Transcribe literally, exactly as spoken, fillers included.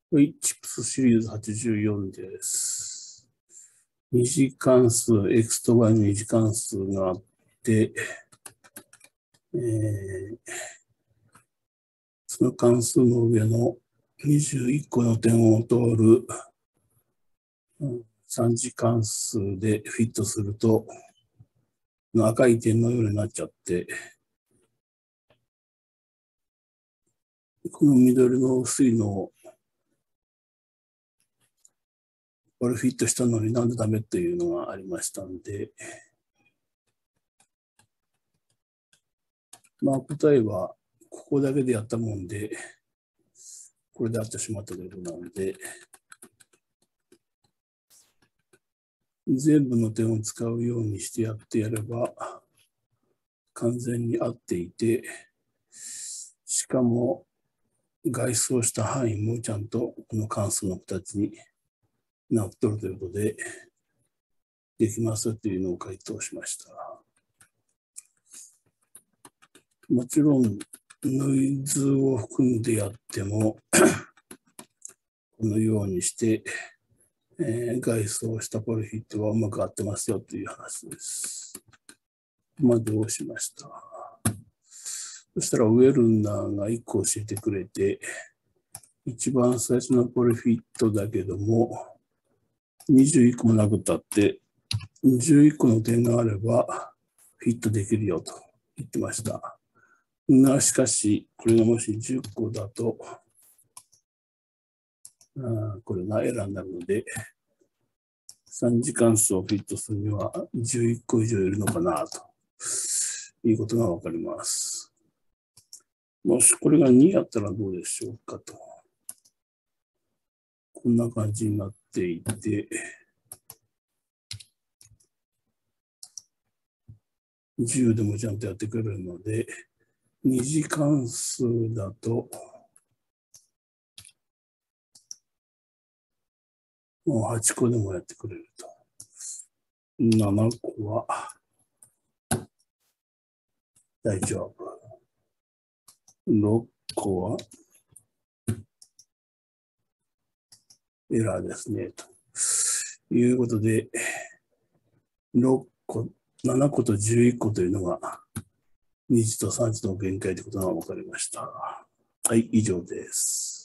はい、チップスシリーズはちじゅうよんです。二次関数、x と y の二次関数があって、えー、その関数の上のにじゅういっこの点を通る三次関数でフィットすると、赤い点のようになっちゃって、この緑の薄いのをこれフィットしたのになんでダメっていうのがありましたんで、まあ答えはここだけでやったもんで、これであってしまったということなので、全部の点を使うようにしてやってやれば、完全に合っていて、しかも外装した範囲もちゃんとこの関数の形になっとるということで、できますというのを回答しました。もちろん、ノイズを含んでやっても、このようにして、えー、外装したポリフィットはうまく合ってますよという話です。まあ、どうしました。そしたらウェルナーがいっこ教えてくれて、一番最初のポリフィットだけども、にじゅういっこもなくたって、じゅういっこの点があればフィットできるよと言ってました。が、しかし、これがもしじゅっこだと、あこれがエラーになるので、三次関数をフィットするにはじゅういっこ以上いるのかなということがわかります。もしこれがにやったらどうでしょうかと。こんな感じになっていて、じゅうでもちゃんとやってくれるので、二次関数だと、もうはちこでもやってくれると。ななこは大丈夫。ろっこはエラーですね。ということで、ろっこ、ななことじゅういっこというのがに次とさん次の限界ということが分かりました。はい、以上です。